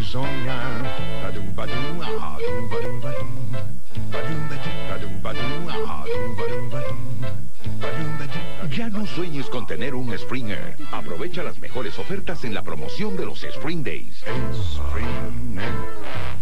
soñar. Badum, badum, ah, dum, badum, badum. Badum, badum, badum, ah, dum, badum, badum. Badum, badum. Ya no sueñes con tener un Springer. Aprovecha las mejores ofertas en la promoción de los Spring Days. Springer.